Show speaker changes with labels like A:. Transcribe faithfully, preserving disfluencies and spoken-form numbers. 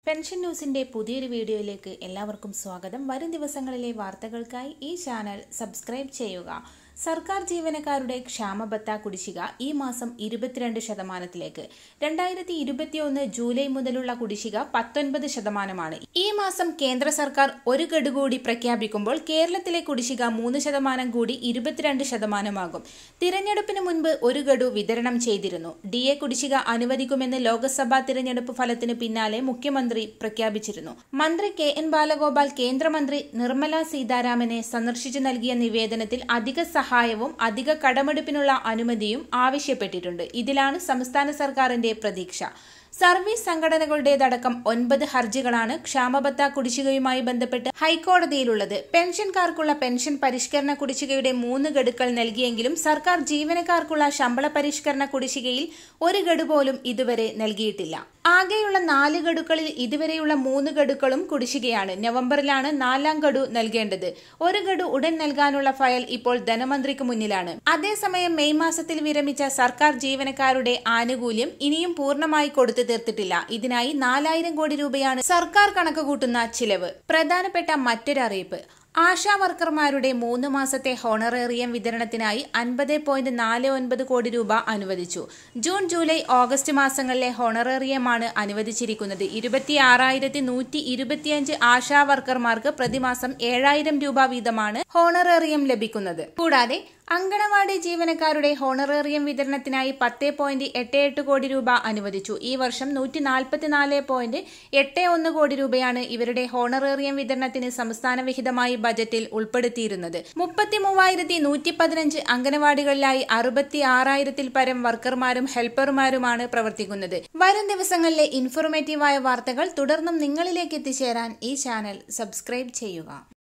A: Pension ന്യൂസിന്റെ പുതിയൊരു വീഡിയോയിലേക്ക് എല്ലാവർക്കും സ്വാഗതം. വരും ദിവസങ്ങളിലെ വാർത്തകൾക്കായി ഈ ചാനൽ സബ്സ്ക്രൈബ് ചെയ്യുക. സർക്കാർ ജീവനക്കാരുടെ ക്ഷാമബത്ത കുടിശ്ശിക ഈ മാസം ഇരുപത്തിരണ്ട് ശതമാനത്തിലേക്ക്. രണ്ടായിരത്തി ഇരുപത്തിയൊന്ന് ജൂലൈ മുതലുള്ള കുടിശ്ശിക പത്തൊൻപത് ശതമാനമാണ്. ഈ മാസം കേന്ദ്ര സർക്കാർ ഒരു ഗഡു കൂടി പ്രഖ്യാപിക്കുമ്പോൾ കേരളത്തിലെ കുടിശ്ശിക മൂന്ന് ശതമാനം കൂടി ഇരുപത്തിരണ്ട് ശതമാനമാകും. തിരഞ്ഞെടുപ്പിന് മുൻപ് ഒരു ഗഡു വിതരണം ചെയ്തിരുന്നു. ഡി എ കുടിശ്ശിക അനുവദിക്കുമെന്ന് ലോക്സഭാ തിരഞ്ഞെടുപ്പ് ഫലത്തിന് പിന്നാലെ മുഖ്യമന്ത്രി പ്രഖ്യാപിച്ചിരുന്നു. മന്ത്രി കെ എൻ ബാലഗോപാൽ കേന്ദ്രമന്ത്രി നിർമ്മല സീതാരാമനെ സന്ദർശിച്ചു നൽകിയ നിവേദനത്തിൽ അധിക സഹായവും അധിക കടമെടുപ്പിനുള്ള അനുമതിയും ആവശ്യപ്പെട്ടിട്ടുണ്ട്. ഇതിലാണ് സംസ്ഥാന സർക്കാരിന്റെ പ്രതീക്ഷ. സർവീസ് സംഘടനകളുടേതടക്കം ഒൻപത് ഹർജികളാണ് ക്ഷാമബത്ത കുടിശ്ശികയുമായി ബന്ധപ്പെട്ട് ഹൈക്കോടതിയിലുള്ളത്. പെൻഷൻകാർക്കുള്ള പെൻഷൻ പരിഷ്കരണ കുടിശ്ശികയുടെ മൂന്ന് ഗഡുക്കൾ നൽകിയെങ്കിലും സർക്കാർ ജീവനക്കാർക്കുള്ള ശമ്പള പരിഷ്കരണ കുടിശ്ശികയിൽ ഒരു ഗഡു പോലും ഇതുവരെ നൽകിയിട്ടില്ല. ആകെയുള്ള നാല് ഗഡുക്കളിൽ ഇതുവരെയുള്ള മൂന്ന് ഗഡുക്കളും കുടിശ്ശികയാണ്. നവംബറിലാണ് നാലാം ഗഡു നൽകേണ്ടത്. ഒരു ഗഡു ഉടൻ നൽകാനുള്ള ഫയൽ ഇപ്പോൾ ധനമന്ത്രിക്ക് മുന്നിലാണ്. അതേസമയം മെയ് മാസത്തിൽ വിരമിച്ച സർക്കാർ ജീവനക്കാരുടെ ആനുകൂല്യം ഇനിയും പൂർണ്ണമായി കൊടുത്തു തീർത്തിട്ടില്ല. ഇതിനായി നാലായിരം കോടി രൂപയാണ് സർക്കാർ കണക്കുകൂട്ടുന്ന ചിലവ്. പ്രധാനപ്പെട്ട മറ്റൊരു അറിയിപ്പ്: ആശാ വർക്കർമാരുടെ മൂന്ന് മാസത്തെ ഹോണറേറിയം വിതരണത്തിനായി അൻപത് പോയിന്റ് നാല് ഒൻപത് കോടി രൂപ അനുവദിച്ചു. ജൂൺ ജൂലൈ ഓഗസ്റ്റ് മാസങ്ങളിലെ ഹോണറേറിയമാണ് അനുവദിച്ചിരിക്കുന്നത്. ഇരുപത്തി ആറായിരത്തി നൂറ്റി ഇരുപത്തിയഞ്ച് ആശാ വർക്കർമാർക്ക് പ്രതിമാസം ഏഴായിരം രൂപ വീതമാണ് ഹോണറേറിയം ലഭിക്കുന്നത്. കൂടാതെ അങ്കണവാടി ജീവനക്കാരുടെ ഹോണറേറിയം വിതരണത്തിനായി പത്ത് പോയിന്റ് എട്ട് എട്ട് കോടി രൂപ അനുവദിച്ചു. ഈ വർഷം നൂറ്റി നാൽപ്പത്തിനാല് പോയിന്റ് എട്ട് ഒന്ന് കോടി രൂപയാണ് ഇവരുടെ ഹോണറേറിയം വിതരണത്തിന് സംസ്ഥാന വിഹിതമായി ബജറ്റിൽ ഉൾപ്പെടുത്തിയിരുന്നത്. മുപ്പത്തി മൂവായിരത്തി നൂറ്റി പതിനഞ്ച് അംഗനവാടികളിലായി അറുപത്തി ആറായിരത്തിൽ പരം വർക്കർമാരും ഹെൽപ്പർമാരുമാണ് പ്രവർത്തിക്കുന്നത്. വരും ദിവസങ്ങളിലെ ഇൻഫോർമേറ്റീവായ വാർത്തകൾ തുടർന്നും നിങ്ങളിലേക്ക് എത്തിച്ചേരാൻ ഈ ചാനൽ സബ്സ്ക്രൈബ് ചെയ്യുക.